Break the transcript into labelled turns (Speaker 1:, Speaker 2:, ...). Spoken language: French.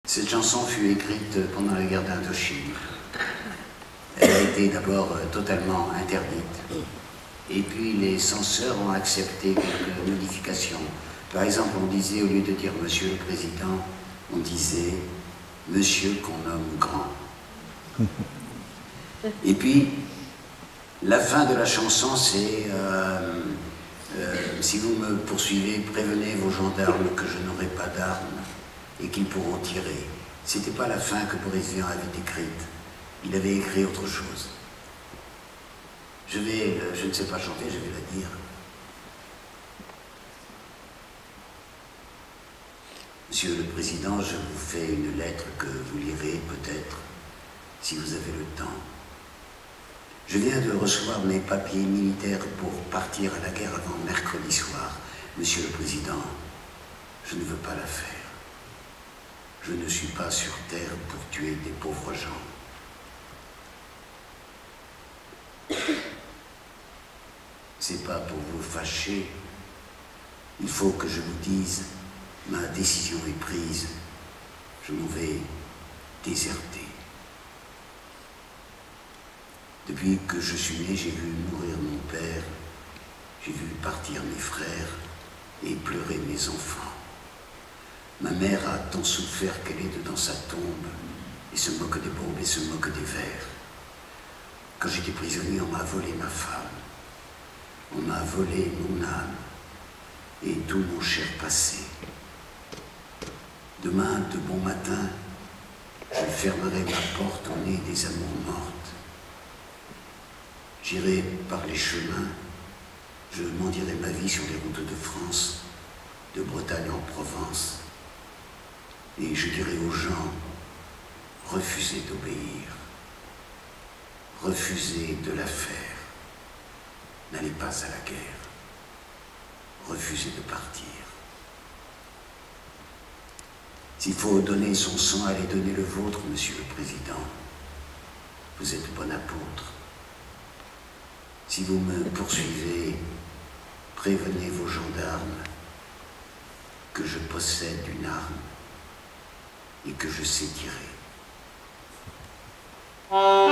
Speaker 1: Cette chanson fut écrite pendant la guerre d'Indochine. Elle a été d'abord totalement interdite. Et puis les censeurs ont accepté quelques modifications. Par exemple, on disait, au lieu de dire Monsieur le Président, on disait Monsieur qu'on nomme grand. Et puis, la fin de la chanson, c'est si vous me poursuivez, prévenez vos gendarmes que je n'aurai pas d'armes et qu'ils pourront tirer. C'était pas la fin que Boris Vian avait écrite. Il avait écrit autre chose. Je ne sais pas chanter, je vais la dire. Monsieur le Président, je vous fais une lettre que vous lirez peut-être, si vous avez le temps. Je viens de recevoir mes papiers militaires pour partir à la guerre avant mercredi soir. Monsieur le Président, je ne veux pas la faire. Je ne suis pas sur terre pour tuer des pauvres gens. C'est pas pour vous fâcher. Il faut que je vous dise, ma décision est prise. Je m'en vais déserter. Depuis que je suis né, j'ai vu mourir mon père, j'ai vu partir mes frères et pleurer mes enfants. Ma mère a tant souffert qu'elle est dans sa tombe et se moque des bombes et se moque des vers. Quand j'étais prisonnier, on m'a volé ma femme. On m'a volé mon âme et tout mon cher passé. Demain, de bon matin, je fermerai ma porte au nez des amours mortes. J'irai par les chemins, je mendierai ma vie sur les routes de France, de Bretagne en Provence, et je dirai aux gens, refusez d'obéir, refusez de la faire, n'allez pas à la guerre, refusez de partir. S'il faut donner son sang, allez donner le vôtre, Monsieur le Président. Vous êtes bon apôtre. Si vous me poursuivez, prévenez vos gendarmes que je possède une arme et que je sais tirer.